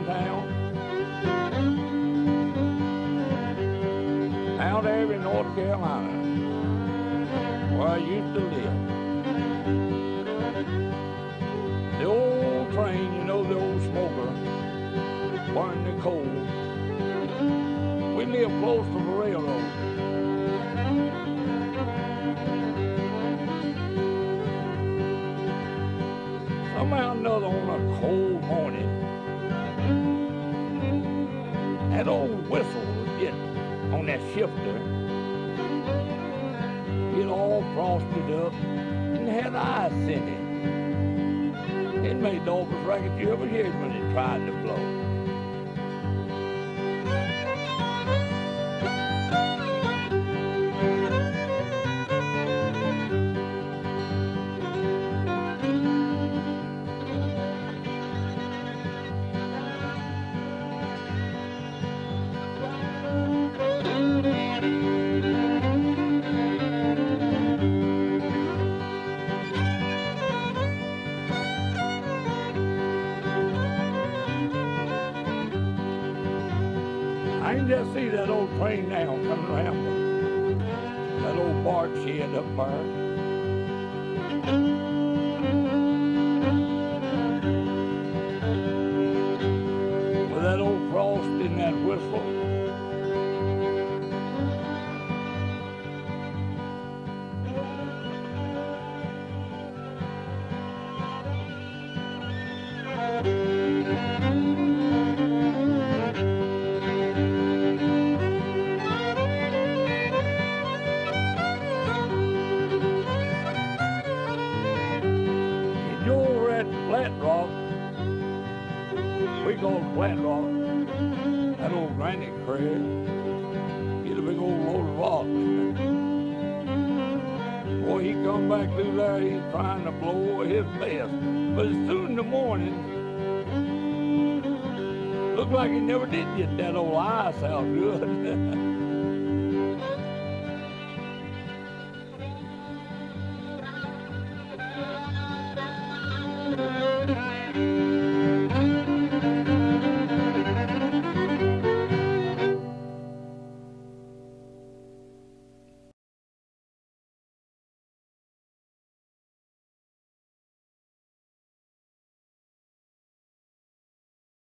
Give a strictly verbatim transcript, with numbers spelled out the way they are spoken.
town. Out there in North Carolina, where I used to live. The old train, you know, the old smoker, burning the coal. We live close to the railroad. Somehow or another on a cold morning, that old whistle would get on that shifter. It all frosted up and had ice in it. It made the oldest racket you ever heard when it tried to blow. I can just see that old train now coming around that old barge shed up there. With that old frost in that whistle. Flat Rock, we go to Flat Rock, that old granite crag, get a big old load of rocks. Boy, he come back through there, he's trying to blow his best. But as soon in the morning, looked like he never did get that old ice out good.